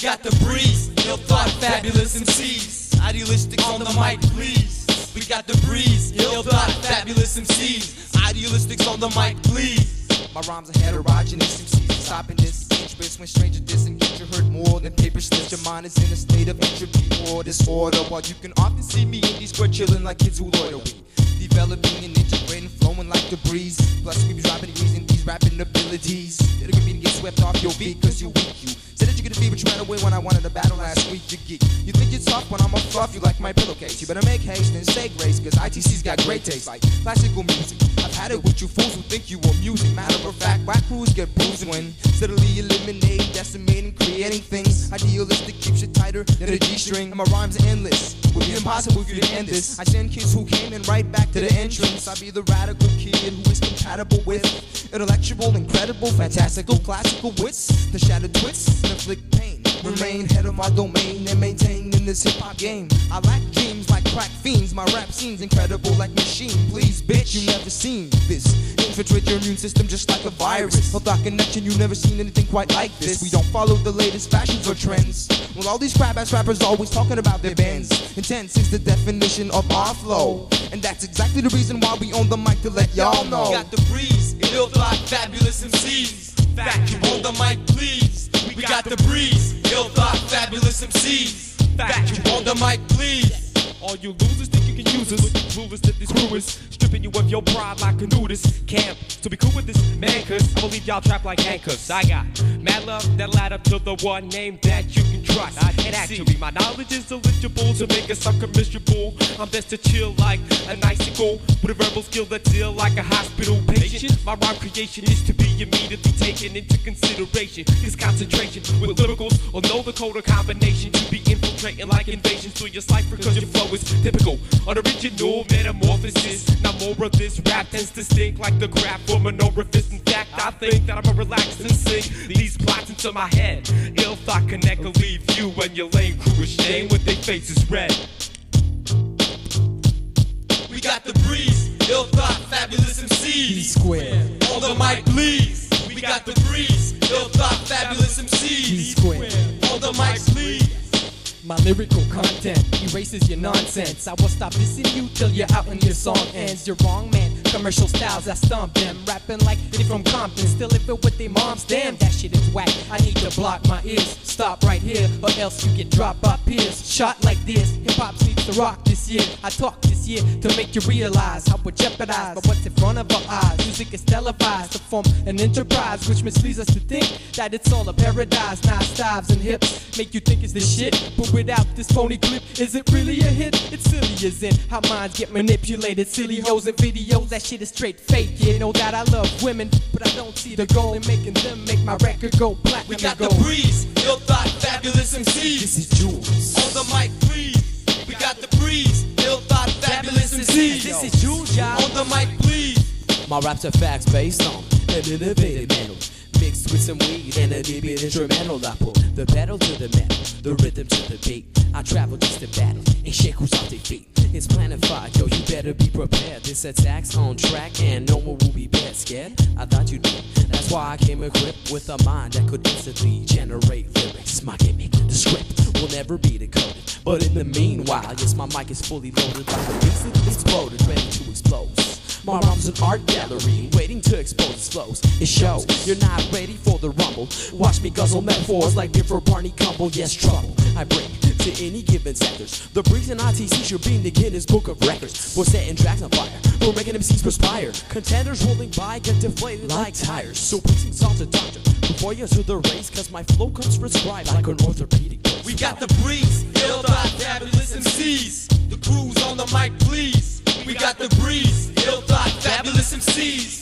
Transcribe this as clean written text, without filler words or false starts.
got the breeze, ill thought, fabulous MCs. Idealistic on the mic, please. We got the breeze, ill thought, fabulous MCs. Idealistics on the mic, please. My rhymes are heterogeneous, MCs are stopping this. Interest when stranger disengage, you hurt more than paper slips. Your mind is in a state of entropy or disorder. While you can often see me in these square chilling like kids who loiter. We developing and integrating, flowing like the breeze. Plus we be dropping using these rapping abilities. It'll get me to get swept off your beat cause you're weak, you. Said that you could be, but you ran away when I wanted to battle last week, you geek. You think you're tough when I'ma fluff you like my pillowcase. You better make haste and say grace, cause ITC's got great taste like classical music. I've had it with you fools who think you amusing. Matter of fact, whack crews get bruised when steadily eliminating, decimating, creating things. Idealistic keeps you tighter than a G-string. And my rhymes are endless, would be impossible for you to end this. I send kids who came in right back to the entrance. I be the radical kid who is compatible with intellectual, incredible, fantastical, classical wits. The shattered twits and inflict pain. Remain head of my domain and maintain in this hip-hop game. I lack dreams like crack fiends. My rap scene's incredible like machine. Please, bitch, you never seen this. Infiltrate your immune system just like a virus. No thought connection, you never seen anything quite like this. We don't follow the latest fashions or trends. Well, all these crap-ass rappers always talking about their bands. Intense is the definition of our flow. And that's exactly the reason why we own the mic to let y'all know. We got the breeze, ill thought, fabulous MCs. Fact, you on the mic, please. We got the breeze, ill thought, fabulous MCs. Fact, you on the mic, please. All you losers think you can use us, but you clueless that this crew is stripping you of your pride like a nudist. Camp, so be cool with this, man, cause I'ma leave y'all trapped like handcuffs. I got mad love that'll add up to the one name that you can trust. And actually, my knowledge is eligible to make a sucker miserable. I'm best to chill like an icicle with a verbal skill that's ill like a hospital patient. My rhyme creation is to be immediately taken into consideration. This concentration with lyricals or know the code or combination to be infiltrating like invasions through your cipher cause your flow is typical, unoriginal metamorphosis. Now more of this rap tends to stink like the graph from an orifice. In fact, I think that I'ma relax and sing these plots into my head. Ill thought connect will leave you and your lame crew ashamed with their faces red. We got the breeze, ill thought, fabulous MCs. B-square. On the mic, please. We got the breeze, ill thought, fabulous MCs. B-square. On the mic, please. My lyrical content erases your nonsense. I will stop dissing you till you're out and your song ends. You're wrong, man. Commercial styles, I stomp them. Rapping like they from Compton, still living with their moms. Damn, that shit is whack. I need to block my ears. Stop right here, or else you get dropped by peers. Shot like this, hip-hop needs to rock this year. I talk this year to make you realize how we're jeopardized by what's in front of our eyes. Music is televised to form an enterprise, which misleads us to think that it's all a paradise. Nice dives and hips make you think it's the shit, but without this phony clip, is it really a hit? It's silly as in how minds get manipulated. Silly hoes and videos, that shit is straight fake. You know that I love women, but I don't see the goal in making them make my record go platinum. We got the breeze, ill thought, fabulous MCs. This is Jules. On the mic, please. We got the breeze, ill thought, fabulous MCs. This is Jules, y'all. On the mic, please. My raps are facts based on an innovative metal, mixed with some weed and a deep instrumental. I pull the pedal to the metal, the rhythm to the beat. I travel just to battle and shake who's off their feet. It's planified, yo, you better be prepared. This attack's on track and no one will be bad scared. I thought you did. That's why I came equipped with a mind that could instantly generate lyrics. My gimmick, the script will never be decoded. But in the meanwhile, yes, my mic is fully loaded like a beast that exploded, ready to explode. My rhyme's an art gallery, waiting to expose its flows. It shows you're not ready for the rumble. Watch me guzzle metaphors like beer for Barney Cumble. Yes, trouble I bring to any given sectors. The breeze in ITC should be in the Guinness Book of Records. We're setting tracks on fire, we're making MCs perspire. Contenders rolling by get deflated like tires. So please consult a doctor before you enter the race, cause my flow comes prescribed like an orthopedic dose. We got the breeze, ill thought, fabulous MCs. The crew's on the mic, please. We got the breeze, ill thought, fabulous MCs.